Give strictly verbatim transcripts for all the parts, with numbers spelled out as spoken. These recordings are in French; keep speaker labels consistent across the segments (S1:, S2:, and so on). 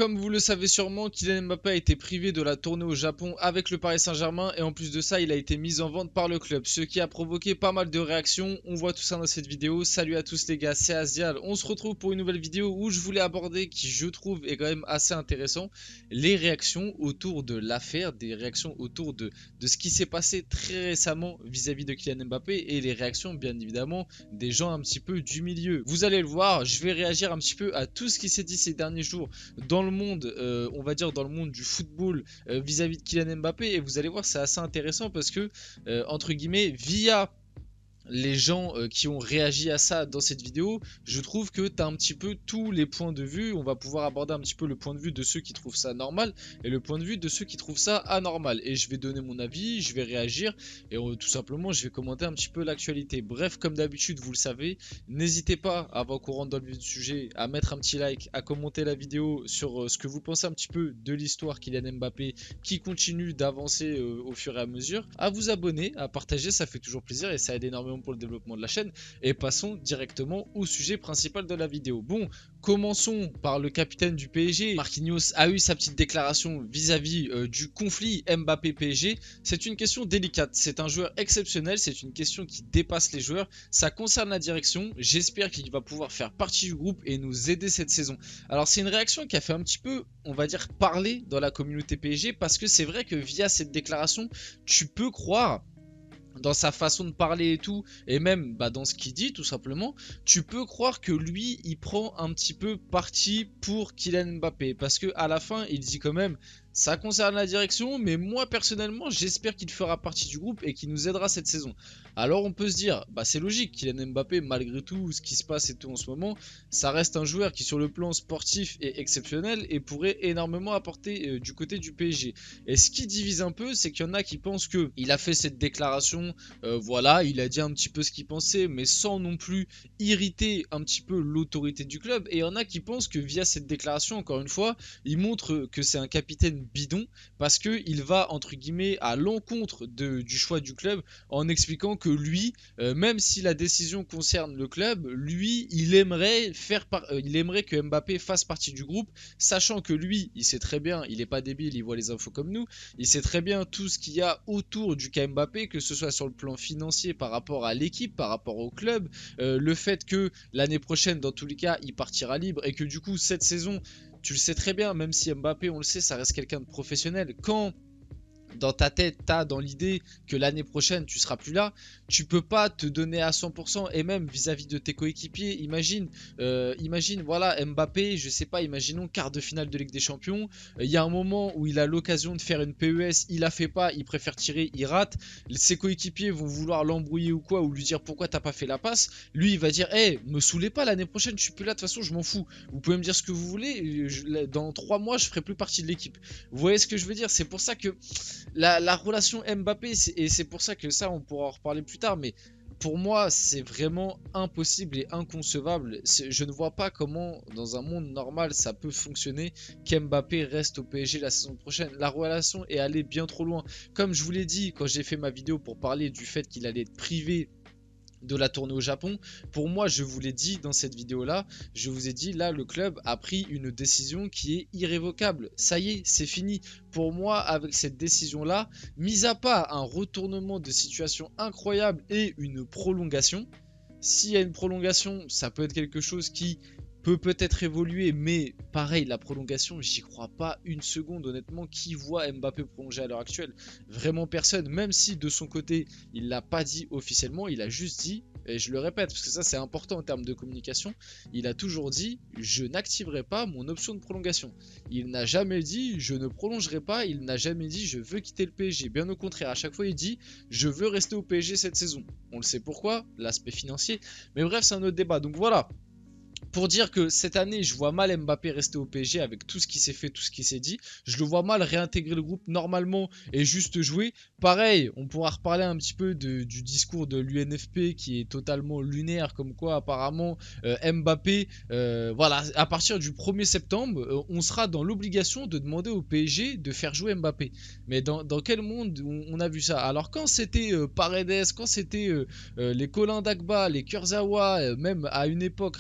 S1: Comme vous le savez sûrement, Kylian Mbappé a été privé de la tournée au Japon avec le Paris Saint-Germain et en plus de ça, il a été mis en vente par le club, ce qui a provoqué pas mal de réactions. On voit tout ça dans cette vidéo. Salut à tous les gars, c'est Azial. On se retrouve pour une nouvelle vidéo où je voulais aborder, qui je trouve est quand même assez intéressant, les réactions autour de l'affaire, des réactions autour de, de ce qui s'est passé très récemment vis-à-vis de Kylian Mbappé et les réactions bien évidemment des gens un petit peu du milieu. Vous allez le voir, je vais réagir un petit peu à tout ce qui s'est dit ces derniers jours dans le monde, euh, on va dire dans le monde du football euh, vis-à-vis de Kylian Mbappé, et vous allez voir c'est assez intéressant parce que euh, entre guillemets via les gens euh, qui ont réagi à ça dans cette vidéo, je trouve que tu as un petit peu tous les points de vue. On va pouvoir aborder un petit peu le point de vue de ceux qui trouvent ça normal et le point de vue de ceux qui trouvent ça anormal. Et je vais donner mon avis, je vais réagir et euh, tout simplement je vais commenter un petit peu l'actualité. Bref, comme d'habitude, vous le savez, n'hésitez pas, avant qu'on rentre dans le vif du sujet, à mettre un petit like, à commenter la vidéo sur euh, ce que vous pensez un petit peu de l'histoire Kylian Mbappé qui continue d'avancer euh, au fur et à mesure, à vous abonner, à partager, ça fait toujours plaisir et ça aide énormément pour le développement de la chaîne. Et passons directement au sujet principal de la vidéo. Bon, commençons par le capitaine du P S G. Marquinhos a eu sa petite déclaration vis-à-vis -vis, euh, du conflit Mbappé-P S G. C'est une question délicate, c'est un joueur exceptionnel, c'est une question qui dépasse les joueurs, ça concerne la direction, j'espère qu'il va pouvoir faire partie du groupe et nous aider cette saison. Alors c'est une réaction qui a fait un petit peu, on va dire, parler dans la communauté P S G, parce que c'est vrai que via cette déclaration, tu peux croire, dans sa façon de parler et tout, et même bah, dans ce qu'il dit tout simplement, tu peux croire que lui il prend un petit peu parti pour Kylian Mbappé, parce que à la fin il dit quand même ça concerne la direction, mais moi personnellement j'espère qu'il fera partie du groupe et qu'il nous aidera cette saison. Alors on peut se dire, bah c'est logique, Kylian Mbappé malgré tout ce qui se passe et tout en ce moment, ça reste un joueur qui sur le plan sportif est exceptionnel et pourrait énormément apporter euh, du côté du P S G. Et ce qui divise un peu, c'est qu'il y en a qui pensent que il a fait cette déclaration, euh, voilà, il a dit un petit peu ce qu'il pensait, mais sans non plus irriter un petit peu l'autorité du club. Et il y en a qui pensent que via cette déclaration, encore une fois, il montre que c'est un capitaine bidon parce que il va entre guillemets à l'encontre du choix du club en expliquant que lui, euh, même si la décision concerne le club, lui il aimerait faire par, euh, il aimerait que Mbappé fasse partie du groupe, sachant que lui il sait très bien, il est pas débile, il voit les infos comme nous, il sait très bien tout ce qu'il y a autour du cas Mbappé, que ce soit sur le plan financier par rapport à l'équipe, par rapport au club, euh, le fait que l'année prochaine dans tous les cas il partira libre et que du coup cette saison, tu le sais très bien, même si Mbappé, on le sait, ça reste quelqu'un de professionnel. Quand dans ta tête, tu as dans l'idée que l'année prochaine, tu seras plus là, tu peux pas te donner à cent pour cent. Et même vis-à-vis -vis de tes coéquipiers, imagine, euh, imagine, voilà, Mbappé, je sais pas, imaginons quart de finale de Ligue des Champions. Il euh, y a un moment où il a l'occasion de faire une P E S, il la fait pas, il préfère tirer, il rate. Ses coéquipiers vont vouloir l'embrouiller ou quoi, ou lui dire pourquoi t'as pas fait la passe. Lui, il va dire, hé, hey, me saoulez pas, l'année prochaine, je suis plus là, de toute façon, je m'en fous. Vous pouvez me dire ce que vous voulez, je, dans trois mois, je ferai plus partie de l'équipe. Vous voyez ce que je veux dire? C'est pour ça que La, la relation Mbappé, et c'est pour ça que ça on pourra en reparler plus tard, mais pour moi c'est vraiment impossible et inconcevable. Je ne vois pas comment dans un monde normal ça peut fonctionner qu'Mbappé reste au P S G la saison prochaine. La relation est allée bien trop loin. Comme je vous l'ai dit quand j'ai fait ma vidéo pour parler du fait qu'il allait être privé de la tournée au Japon, pour moi je vous l'ai dit dans cette vidéo là, je vous ai dit là le club a pris une décision qui est irrévocable, ça y est c'est fini. Pour moi avec cette décision là, mis à part un retournement de situation incroyable et une prolongation, s'il y a une prolongation ça peut être quelque chose qui peut peut-être évoluer, mais pareil, la prolongation, j'y crois pas une seconde, honnêtement. Qui voit Mbappé prolonger à l'heure actuelle? Vraiment personne, même si de son côté, il l'a pas dit officiellement, il a juste dit, et je le répète, parce que ça c'est important en termes de communication, il a toujours dit, je n'activerai pas mon option de prolongation. Il n'a jamais dit, je ne prolongerai pas, il n'a jamais dit, je veux quitter le P S G. Bien au contraire, à chaque fois il dit, je veux rester au P S G cette saison. On le sait pourquoi, l'aspect financier, mais bref, c'est un autre débat, donc voilà. Pour dire que cette année, je vois mal Mbappé rester au P S G avec tout ce qui s'est fait, tout ce qui s'est dit. Je le vois mal réintégrer le groupe normalement et juste jouer. Pareil, on pourra reparler un petit peu de, du discours de l'U N F P qui est totalement lunaire, comme quoi apparemment euh, Mbappé, euh, voilà, à partir du premier septembre, euh, on sera dans l'obligation de demander au P S G de faire jouer Mbappé. Mais dans, dans quel monde on, on a vu ça? Alors quand c'était euh, Paredes, quand c'était euh, euh, les Colin Dagba, les Kurzawa, euh, même à une époque Rabiot,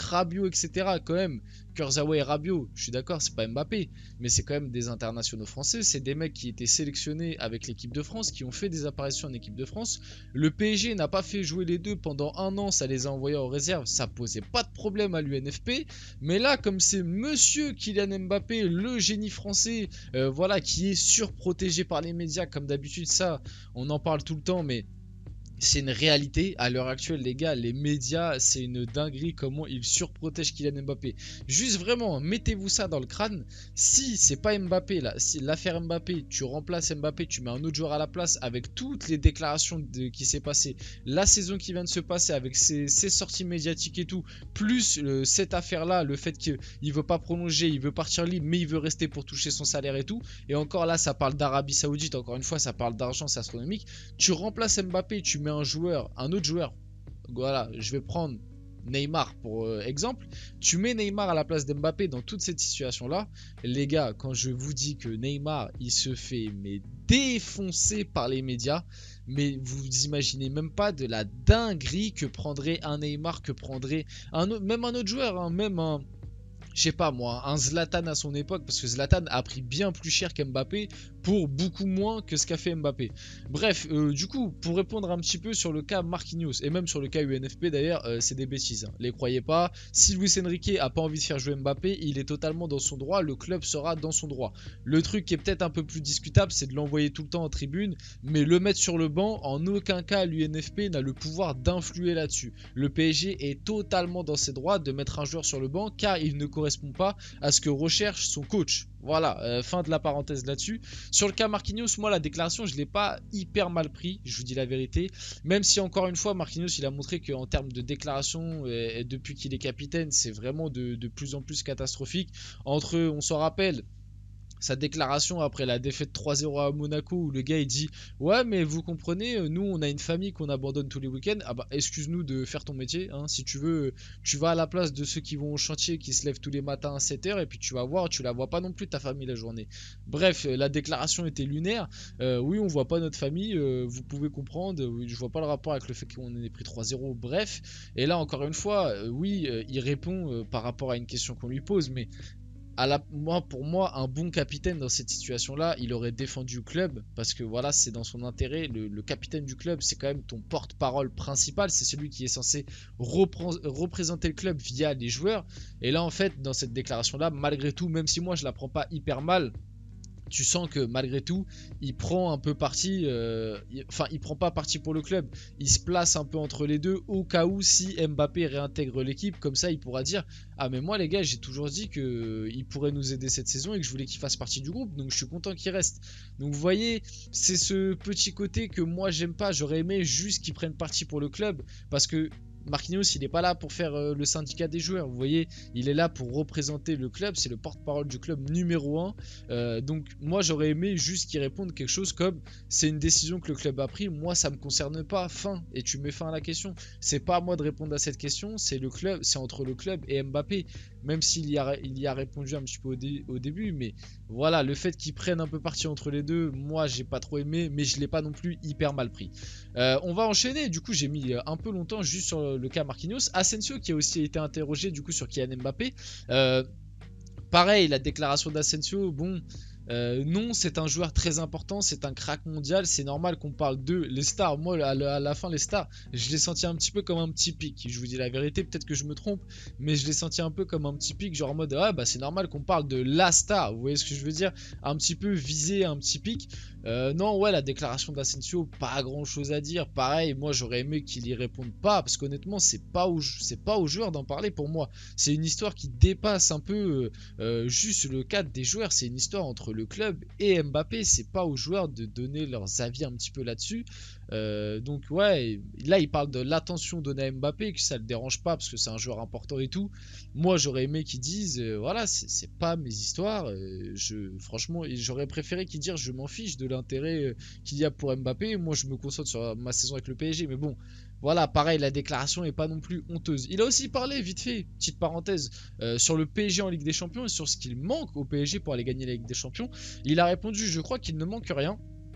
S1: et cetera. Quand même, Kurzawa et Rabiot, je suis d'accord, c'est pas Mbappé, mais c'est quand même des internationaux français. C'est des mecs qui étaient sélectionnés avec l'équipe de France, qui ont fait des apparitions en équipe de France. Le P S G n'a pas fait jouer les deux pendant un an, ça les a envoyés en réserve, ça posait pas de problème à l'U N F P. Mais là, comme c'est monsieur Kylian Mbappé, le génie français, euh, voilà, qui est surprotégé par les médias, comme d'habitude, ça, on en parle tout le temps, mais c'est une réalité à l'heure actuelle, les gars. Les médias, c'est une dinguerie comment ils surprotègent Kylian Mbappé. Juste vraiment, mettez-vous ça dans le crâne. Si c'est pas Mbappé là, si l'affaire Mbappé, tu remplaces Mbappé, tu mets un autre joueur à la place avec toutes les déclarations de, qui s'est passé, la saison qui vient de se passer avec ses, ses sorties médiatiques et tout, plus euh, cette affaire là, le fait qu'il veut pas prolonger, il veut partir libre, mais il veut rester pour toucher son salaire et tout. Et encore là, ça parle d'Arabie Saoudite. Encore une fois, ça parle d'argent, c'est astronomique. Tu remplaces Mbappé, tu mets un joueur, un autre joueur, voilà, je vais prendre Neymar pour euh, exemple, tu mets Neymar à la place d'Mbappé dans toute cette situation là, les gars, quand je vous dis que Neymar il se fait mais défoncer par les médias, mais vous imaginez même pas de la dinguerie que prendrait un Neymar, que prendrait un autre, même un autre joueur, hein, même un, je sais pas moi, un Zlatan à son époque, parce que Zlatan a pris bien plus cher qu'Mbappé pour beaucoup moins que ce qu'a fait Mbappé. Bref, euh, du coup, pour répondre un petit peu sur le cas Marquinhos, et même sur le cas U N F P d'ailleurs, euh, c'est des bêtises, hein. Les croyez pas, si Luis Enrique a pas envie de faire jouer Mbappé, il est totalement dans son droit, le club sera dans son droit. Le truc qui est peut-être un peu plus discutable, c'est de l'envoyer tout le temps en tribune, mais le mettre sur le banc, en aucun cas l'U N F P n'a le pouvoir d'influer là-dessus. Le P S G est totalement dans ses droits de mettre un joueur sur le banc, car il ne correspond pas à ce que recherche son coach. Voilà, euh, fin de la parenthèse là-dessus. Sur le cas Marquinhos, moi la déclaration je l'ai pas hyper mal pris, je vous dis la vérité. Même si encore une fois Marquinhos il a montré qu'en termes de déclaration, et, et depuis qu'il est capitaine, c'est vraiment de, de plus en plus catastrophique. Entre, on s'en rappelle, sa déclaration après la défaite trois zéro à Monaco où le gars il dit ouais mais vous comprenez, nous on a une famille qu'on abandonne tous les week-ends. Ah bah excuse-nous de faire ton métier, hein. Si tu veux tu vas à la place de ceux qui vont au chantier, qui se lèvent tous les matins à sept heures, et puis tu vas voir, tu la vois pas non plus ta famille la journée. Bref, la déclaration était lunaire. euh, oui on voit pas notre famille, euh, vous pouvez comprendre, oui, je vois pas le rapport avec le fait qu'on ait pris trois zéro, bref. Et là encore une fois, euh, oui euh, il répond euh, par rapport à une question qu'on lui pose, mais à la, moi, pour moi, un bon capitaine dans cette situation-là, il aurait défendu le club parce que voilà, c'est dans son intérêt. Le, le capitaine du club, c'est quand même ton porte-parole principal. C'est celui qui est censé représenter le club via les joueurs. Et là, en fait, dans cette déclaration-là, malgré tout, même si moi je la prends pas hyper mal, tu sens que malgré tout, il prend un peu parti, euh, il, enfin il prend pas parti pour le club, il se place un peu entre les deux au cas où si Mbappé réintègre l'équipe, comme ça il pourra dire ah mais moi les gars j'ai toujours dit qu'il pourrait nous aider cette saison et que je voulais qu'il fasse partie du groupe, donc je suis content qu'il reste. Donc vous voyez, c'est ce petit côté que moi j'aime pas, j'aurais aimé juste qu'il prenne parti pour le club, parce que Marquinhos il n'est pas là pour faire euh, le syndicat des joueurs, vous voyez, il est là pour représenter le club, c'est le porte-parole du club numéro un. Euh, donc moi j'aurais aimé juste qu'il réponde quelque chose comme c'est une décision que le club a pris, moi ça me concerne pas, fin, et tu mets fin à la question. C'est pas à moi de répondre à cette question, c'est le club, c'est entre le club et Mbappé, même s'il y a, il y a répondu un petit peu au, dé, au début, mais voilà, le fait qu'il prenne un peu parti entre les deux, moi j'ai pas trop aimé, mais je l'ai pas non plus hyper mal pris. Euh, on va enchaîner, du coup j'ai mis un peu longtemps juste sur le cas Marquinhos. Asensio qui a aussi été interrogé du coup sur Kylian Mbappé. Euh, pareil, la déclaration d'Asensio, bon, euh, non, c'est un joueur très important, c'est un crack mondial, c'est normal qu'on parle d'eux, les stars. Moi, à la, à la fin, les stars, je les senti un petit peu comme un petit pic. Je vous dis la vérité, peut-être que je me trompe, mais je les senti un peu comme un petit pic, genre en mode, ah bah c'est normal qu'on parle de la star. Vous voyez ce que je veux dire? Un petit peu visé, un petit pic. Euh, non, ouais, la déclaration d'Asensio, pas grand chose à dire. Pareil, moi j'aurais aimé qu'il y réponde pas, parce qu'honnêtement, c'est pas aux, c'est pas aux joueurs d'en parler pour moi. C'est une histoire qui dépasse un peu euh, juste le cadre des joueurs. C'est une histoire entre le club et Mbappé. C'est pas aux joueurs de donner leurs avis un petit peu là-dessus. Euh, donc ouais, là il parle de l'attention donnée à Mbappé, que ça le dérange pas parce que c'est un joueur important et tout. Moi j'aurais aimé qu'ils disent euh, voilà, c'est pas mes histoires. Euh, je, franchement, j'aurais préféré qu'ils disent je m'en fiche de l'intérêt euh, qu'il y a pour Mbappé. Moi je me concentre sur ma saison avec le P S G. Mais bon, voilà, pareil, la déclaration est pas non plus honteuse. Il a aussi parlé, vite fait, petite parenthèse, euh, sur le P S G en Ligue des Champions et sur ce qu'il manque au P S G pour aller gagner la Ligue des Champions. Il a répondu, je crois qu'il ne manque rien.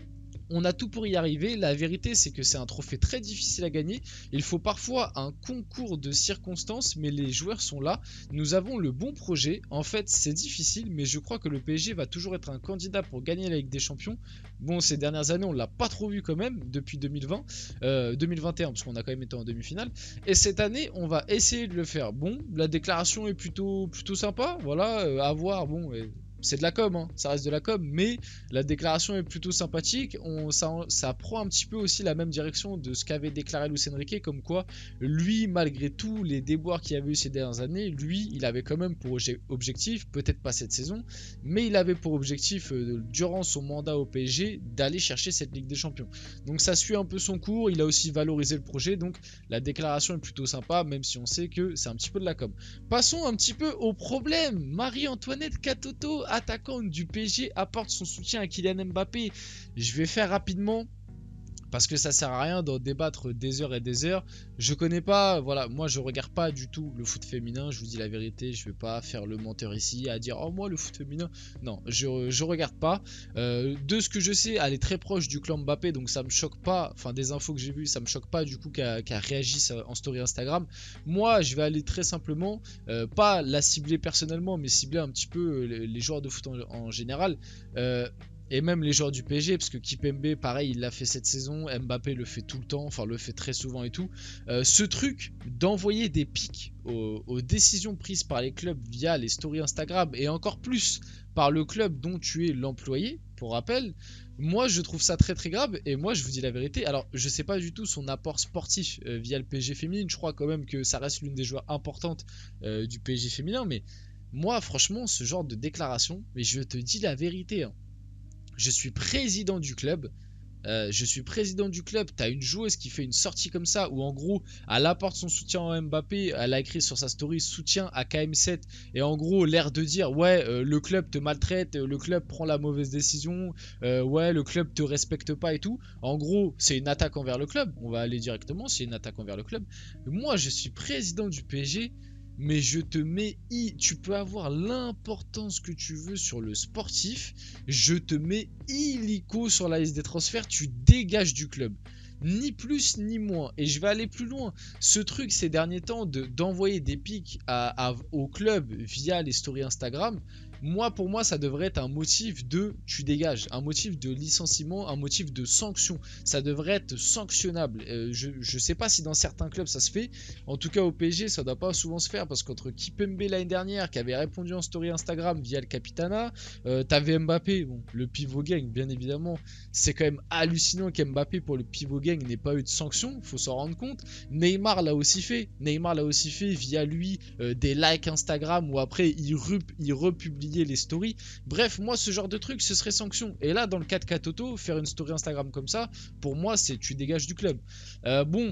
S1: On a tout pour y arriver, la vérité c'est que c'est un trophée très difficile à gagner, il faut parfois un concours de circonstances mais les joueurs sont là, nous avons le bon projet, en fait c'est difficile mais je crois que le P S G va toujours être un candidat pour gagner la Ligue des Champions. Bon, ces dernières années on l'a pas trop vu quand même depuis deux mille vingt, euh, deux mille vingt et un parce qu'on a quand même été en demi-finale, et cette année on va essayer de le faire. Bon, la déclaration est plutôt, plutôt sympa, voilà, euh, à voir, bon... Et... c'est de la com, hein, ça reste de la com, mais la déclaration est plutôt sympathique. On, ça, ça prend un petit peu aussi la même direction de ce qu'avait déclaré Luis Enrique, comme quoi lui, malgré tous les déboires qu'il y avait eu ces dernières années, lui, il avait quand même pour objectif, peut-être pas cette saison, mais il avait pour objectif, euh, durant son mandat au P S G, d'aller chercher cette Ligue des Champions. Donc ça suit un peu son cours, il a aussi valorisé le projet, donc la déclaration est plutôt sympa, même si on sait que c'est un petit peu de la com. Passons un petit peu au problème. Marie-Antoinette Katoto, attaquant du P S G, apporte son soutien à Kylian Mbappé. Je vais faire rapidement parce que ça sert à rien d'en débattre des heures et des heures. Je connais pas, voilà, moi je regarde pas du tout le foot féminin, je vous dis la vérité, je vais pas faire le menteur ici à dire oh moi le foot féminin, non, je, je regarde pas. Euh, de ce que je sais, elle est très proche du clan Mbappé, donc ça me choque pas, enfin des infos que j'ai vues, ça me choque pas du coup qu'elle qu'elle réagisse en story Instagram. Moi je vais aller très simplement, euh, pas la cibler personnellement, mais cibler un petit peu les, les joueurs de foot en, en général. Euh, Et même les joueurs du P S G, parce que Kimpembe, pareil, il l'a fait cette saison, Mbappé le fait tout le temps, enfin le fait très souvent et tout. Euh, ce truc d'envoyer des pics aux, aux décisions prises par les clubs via les stories Instagram, et encore plus par le club dont tu es l'employé, pour rappel, moi je trouve ça très très grave, et moi je vous dis la vérité, alors je sais pas du tout son apport sportif euh, via le P S G féminine, je crois quand même que ça reste l'une des joueurs importantes euh, du P S G féminin, mais moi franchement ce genre de déclaration, mais je te dis la vérité, hein. Je suis président du club, euh, je suis président du club, t'as une joueuse qui fait une sortie comme ça, où en gros, elle apporte son soutien à Mbappé, elle a écrit sur sa story soutien à K M sept, et en gros, l'air de dire, ouais, euh, le club te maltraite, le club prend la mauvaise décision, euh, ouais, le club te respecte pas et tout. En gros, c'est une attaque envers le club, on va aller directement, c'est une attaque envers le club. Moi, je suis président du P S G, mais je te mets i, tu peux avoir l'importance que tu veux sur le sportif, je te mets illico sur la liste des transferts, tu dégages du club. Ni plus ni moins. Et je vais aller plus loin. Ce truc ces derniers temps de, d'envoyer des pics à, à, au club via les stories Instagram, moi pour moi ça devrait être un motif de tu dégages, un motif de licenciement, un motif de sanction. Ça devrait être sanctionnable. Euh, je, je sais pas si dans certains clubs ça se fait. En tout cas au P S G ça doit pas souvent se faire parce qu'entre Kimpembe l'année dernière qui avait répondu en story Instagram via le Capitana, euh, t'avais Mbappé, bon, le pivot gang bien évidemment. C'est quand même hallucinant qu'Mbappé pour le pivot gang n'ait pas eu de sanction, faut s'en rendre compte. Neymar l'a aussi fait, Neymar l'a aussi fait via lui euh, des likes Instagram où après il, rup, il republie les stories. Bref, moi ce genre de truc ce serait sanction. Et là dans le cas de Katoto, faire une story Instagram comme ça, pour moi c'est tu dégages du club. Euh, bon,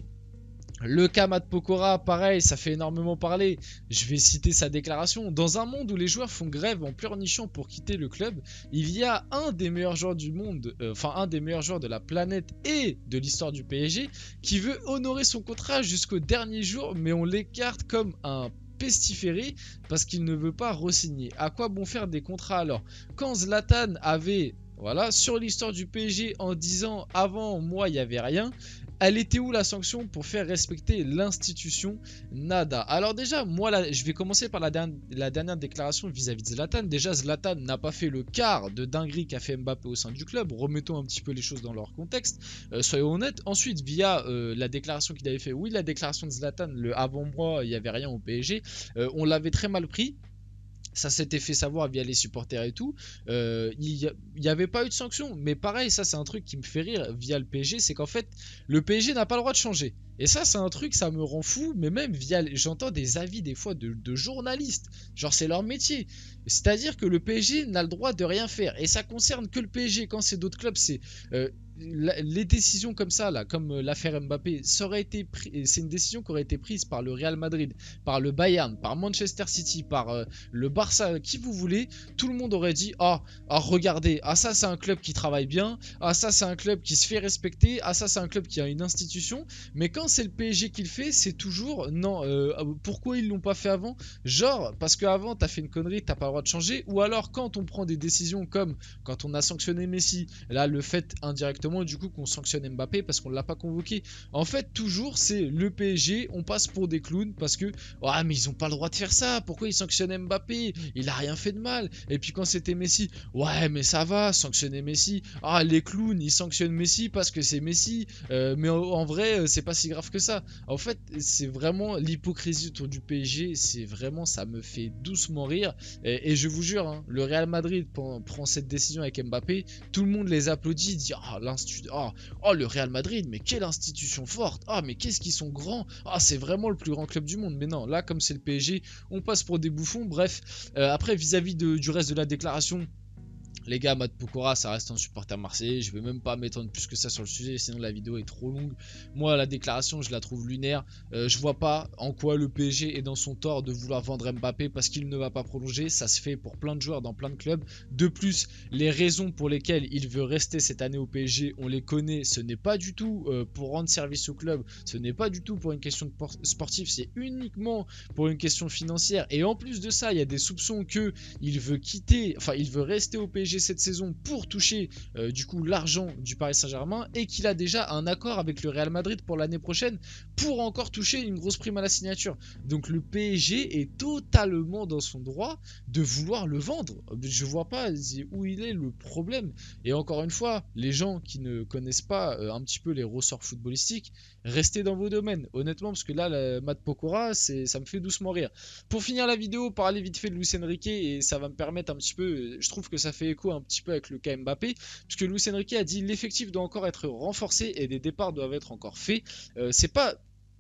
S1: le cas Matt Pokora, pareil, ça fait énormément parler. Je vais citer sa déclaration. Dans un monde où les joueurs font grève en pleurnichant pour quitter le club, il y a un des meilleurs joueurs du monde, euh, enfin un des meilleurs joueurs de la planète et de l'histoire du P S G, qui veut honorer son contrat jusqu'au dernier jour, mais on l'écarte comme un pestiféré parce qu'il ne veut pas re-signer. À quoi bon faire des contrats alors? Quand Zlatan avait, voilà, sur l'histoire du P S G en disant avant moi il n'y avait rien, elle était où la sanction pour faire respecter l'institution? Nada. Alors déjà, moi là, je vais commencer par la, dernière, la dernière déclaration vis-à-vis de Zlatan. Déjà, Zlatan n'a pas fait le quart de dinguerie qu'a fait Mbappé au sein du club. Remettons un petit peu les choses dans leur contexte. Euh, soyons honnêtes. Ensuite, via euh, la déclaration qu'il avait fait, oui, la déclaration de Zlatan, le avant-moi, il n'y avait rien au P S G. Euh, on l'avait très mal pris. Ça s'était fait savoir via les supporters et tout. Euh, il n'y avait pas eu de sanction. Mais pareil, ça c'est un truc qui me fait rire via le P S G. C'est qu'en fait, le P S G n'a pas le droit de changer. Et ça c'est un truc, ça me rend fou. Mais même via, j'entends des avis des fois de, de journalistes. Genre c'est leur métier. C'est-à-dire que le P S G n'a le droit de rien faire. Et ça concerne que le P S G. Quand c'est d'autres clubs, c'est... Euh, les décisions comme ça là, comme l'affaire Mbappé, ça aurait été c'est une décision qui aurait été prise par le Real Madrid, par le Bayern, par Manchester City, par euh, le Barça, qui vous voulez, tout le monde aurait dit ah, ah regardez, ah ça c'est un club qui travaille bien, ah ça c'est un club qui se fait respecter, ah ça c'est un club qui a une institution. Mais quand c'est le P S G qui le fait, c'est toujours non, euh, pourquoi ils l'ont pas fait avant? Genre parce qu'avant t'as fait une connerie, t'as pas le droit de changer. Ou alors quand on prend des décisions comme quand on a sanctionné Messi, là le fait indirectement directement du coup qu'on sanctionne Mbappé parce qu'on l'a pas convoqué. En fait, toujours c'est le P S G, on passe pour des clowns parce que ah mais ils ont pas le droit de faire ça. Pourquoi ils sanctionnent Mbappé? Il a rien fait de mal. Et puis quand c'était Messi, ouais mais ça va, sanctionner Messi. Ah les clowns, ils sanctionnent Messi parce que c'est Messi. Euh, mais en, en vrai, c'est pas si grave que ça. En fait, c'est vraiment l'hypocrisie autour du P S G. C'est vraiment, ça me fait doucement rire. Et, et je vous jure, hein, le Real Madrid prend, prend cette décision avec Mbappé. Tout le monde les applaudit, dit ah oh, l'institut, oh, oh le Real Madrid, mais quelle institution forte. Ah oh, mais qu'est-ce qu'ils sont grands. Ah oh, c'est vraiment le plus grand club du monde. Mais non, là comme c'est le P S G, on passe pour des bouffons. Bref, euh, après vis-à-vis de, du reste de la déclaration. Les gars, Matt Pokora, ça reste un supporter marseillais. Je vais même pas m'étendre plus que ça sur le sujet, sinon la vidéo est trop longue. Moi, la déclaration, je la trouve lunaire. Euh, je vois pas en quoi le P S G est dans son tort de vouloir vendre Mbappé parce qu'il ne va pas prolonger. Ça se fait pour plein de joueurs dans plein de clubs. De plus, les raisons pour lesquelles il veut rester cette année au P S G, on les connaît. Ce n'est pas du tout euh, pour rendre service au club. Ce n'est pas du tout pour une question de sportive. C'est uniquement pour une question financière. Et en plus de ça, il y a des soupçons que il veut quitter, enfin, il veut rester au P S G cette saison pour toucher euh, du coup l'argent du Paris Saint-Germain et qu'il a déjà un accord avec le Real Madrid pour l'année prochaine pour encore toucher une grosse prime à la signature. Donc le P S G est totalement dans son droit de vouloir le vendre. Je vois pas où il est le problème. Et encore une fois, les gens qui ne connaissent pas euh, un petit peu les ressorts footballistiques, restez dans vos domaines. Honnêtement, parce que là, la Matt Pokora, ça me fait doucement rire. Pour finir la vidéo, parler vite fait de Luis Enrique et ça va me permettre un petit peu, je trouve que ça fait écho un petit peu avec le cas Mbappé, puisque Luis Enrique a dit l'effectif doit encore être renforcé et des départs doivent être encore faits. Euh, c'est pas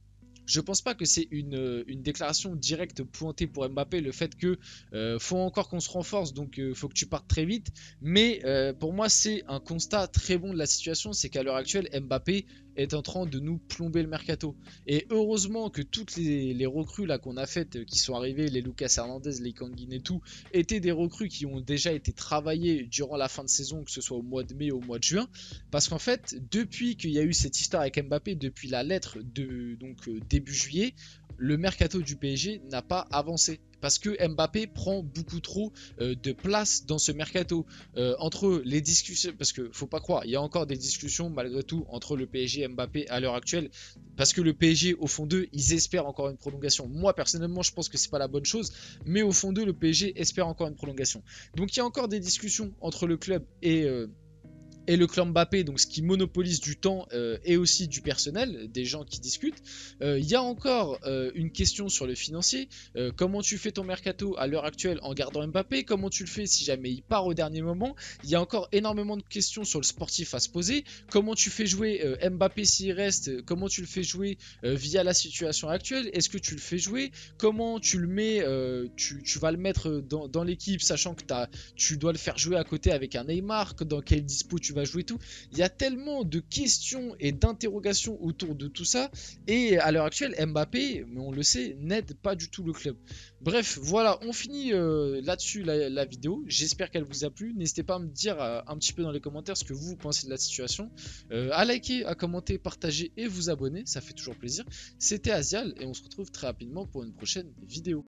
S1: Je pense pas que c'est une, une déclaration directe pointée pour Mbappé, le fait que euh, faut encore qu'on se renforce, donc euh, faut que tu partes très vite. Mais euh, pour moi, c'est un constat très bon de la situation, c'est qu'à l'heure actuelle, Mbappé est en train de nous plomber le mercato. Et heureusement que toutes les, les recrues là qu'on a faites, euh, qui sont arrivées, les Lucas Hernandez, les Kangin et tout, étaient des recrues qui ont déjà été travaillées durant la fin de saison, que ce soit au mois de mai ou au mois de juin. Parce qu'en fait, depuis qu'il y a eu cette histoire avec Mbappé, depuis la lettre de donc euh, début juillet, le mercato du P S G n'a pas avancé. Parce que Mbappé prend beaucoup trop euh, de place dans ce mercato. Euh, entre les discussions, parce que faut pas croire, il y a encore des discussions malgré tout entre le P S G et Mbappé à l'heure actuelle. Parce que le P S G, au fond d'eux, ils espèrent encore une prolongation. Moi, personnellement, je pense que c'est pas la bonne chose. Mais au fond d'eux, le P S G espère encore une prolongation. Donc il y a encore des discussions entre le club et... Euh, et le clan Mbappé, donc ce qui monopolise du temps euh, et aussi du personnel, des gens qui discutent. Il euh, y a encore euh, une question sur le financier. Euh, comment tu fais ton mercato à l'heure actuelle en gardant Mbappé? Comment tu le fais si jamais il part au dernier moment? Il y a encore énormément de questions sur le sportif à se poser. Comment tu fais jouer euh, Mbappé s'il reste? Comment tu le fais jouer euh, via la situation actuelle? Est-ce que tu le fais jouer? Comment tu le mets euh, tu, tu vas le mettre dans, dans l'équipe, sachant que as, tu dois le faire jouer à côté avec un Neymar? Dans quel dispo tu va jouer tout. Il y a tellement de questions et d'interrogations autour de tout ça. Et à l'heure actuelle, Mbappé, mais on le sait, n'aide pas du tout le club. Bref, voilà, on finit euh, là-dessus la, la vidéo. J'espère qu'elle vous a plu. N'hésitez pas à me dire euh, un petit peu dans les commentaires ce que vous pensez de la situation. Euh, à liker, à commenter, partager et vous abonner. Ça fait toujours plaisir. C'était Azial et on se retrouve très rapidement pour une prochaine vidéo.